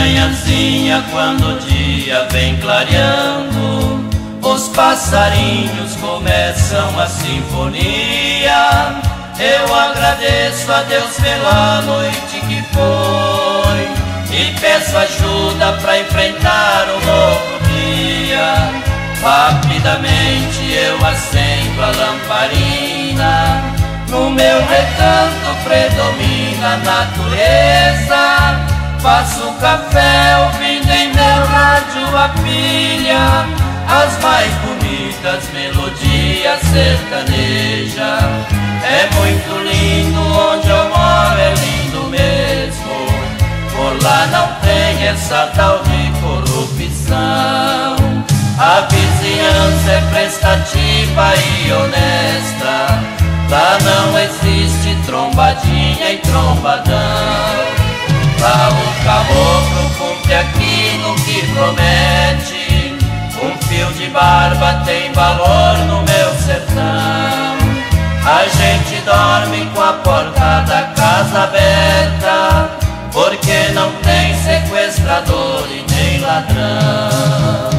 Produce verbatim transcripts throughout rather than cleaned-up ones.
manhãzinha, quando o dia vem clareando, os passarinhos começam a sinfonia. Eu agradeço a Deus pela noite que foi e peço ajuda para enfrentar um novo dia. Rapidamente eu acendo a lamparina, no meu recanto predomina a natureza. Faço café ouvindo em meu rádio a pilha as mais bonitas melodias sertanejas. É muito lindo, onde eu moro é lindo mesmo. Por lá não tem essa tal de corrupção. A vizinhança é prestativa e honesta. Lá não existe trombadinha e trombadão. Lá o caboclo cumpre aquilo que promete. Um fio de barba tem valor no meu sertão. A gente dorme com a porta da casa aberta, porque não tem sequestrador e nem ladrão.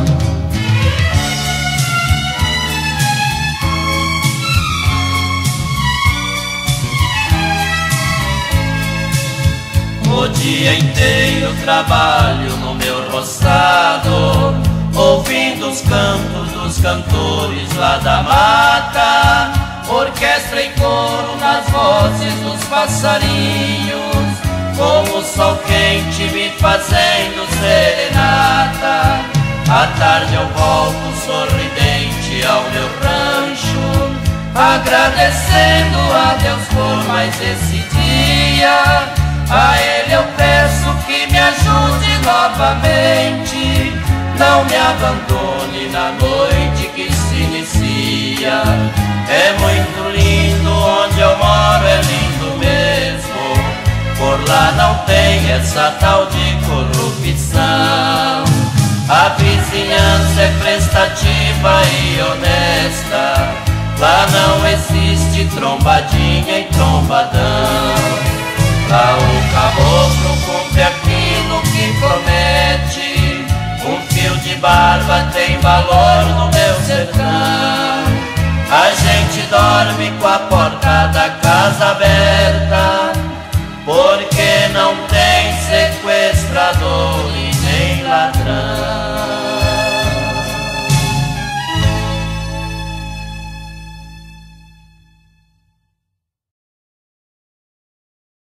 O dia inteiro trabalho no meu roçado, ouvindo os cantos dos cantores lá da mata. Orquestra e coro nas vozes dos passarinhos, como o sol quente me fazendo serenata. À tarde eu volto sorridente ao meu rancho, agradecendo a Deus por mais esse dia. A Ele eu peço que me ajude novamente, não me abandone na noite que se inicia. É muito lindo, onde eu moro é lindo mesmo. Por lá não tem essa tal de corrupção. A vizinhança é prestativa e honesta. Lá não existe trombadinha e trombadão. Lá o caboclo cumpre aquilo que promete. Um fio de barba tem valor no meu sertão. A gente dorme com a porta da casa aberta, porque